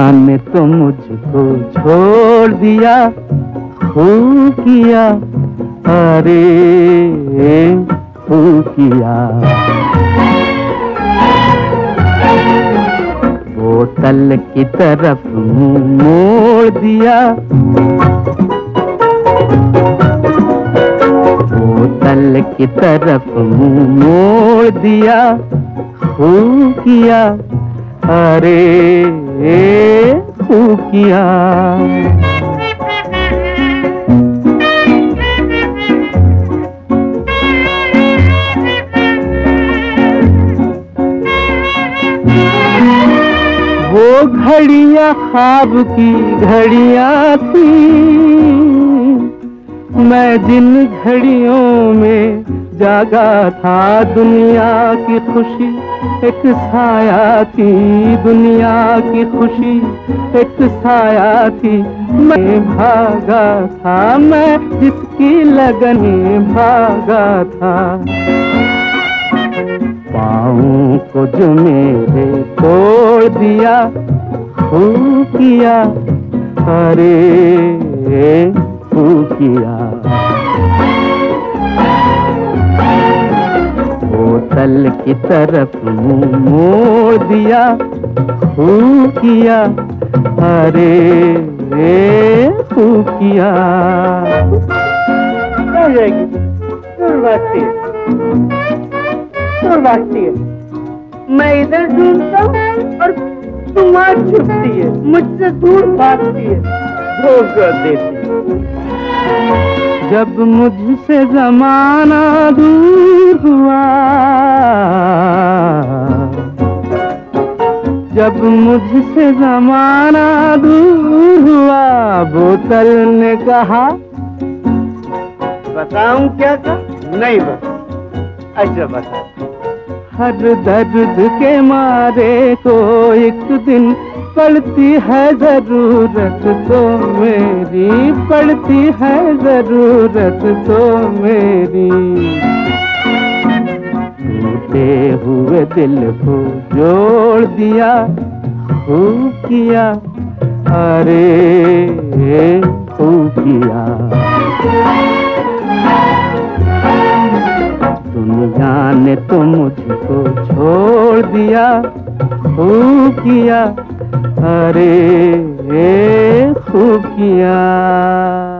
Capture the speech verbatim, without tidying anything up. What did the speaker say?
ने तो मुझको छोड़ दिया, खूब किया, अरे खूब किया। बोतल की तरफ मुंह मोड़ दिया, बोतल की तरफ मुंह मोड़ दिया, खूब किया, अरे खूब किया। वो घड़ियां ख्वाब की घड़ियां थी, मैं जिन घड़ियों में जागा था, दुनिया की खुशी एक साया थी, दुनिया की खुशी एक साया थी। मैं भागा था, मैं जिसकी लगन में भागा था, पाँव को जो मेरे तोड़ दिया, खूब किया, अरे खूब किया। बोतल की तरफ मुंह मोड़ दिया, खूब किया, अरे खूब किया। क्या जाएगी? दूर भागती है, दूर भागती है। मैं इधर ढूंढता हूँ और तुम वहाँ छुपती है, मुझसे दूर भागती है, धोखा देती है। जब मुझसे जमाना दूर हुआ, जब मुझसे जमाना दूर हुआ, बोतल ने कहा, बताऊं क्या था? नहीं बता। अच्छा बता। हर दर्द के मारे को एक दिन पड़ती है जरूरत तो मेरी, पड़ती है जरूरत तो मेरी। टूटे हुए दिल को जोड़ दिया, खूब किया, अरे खूब किया। दुनिया ने तो मुझको छोड़ दिया, खूब किया, अरे खूब किया।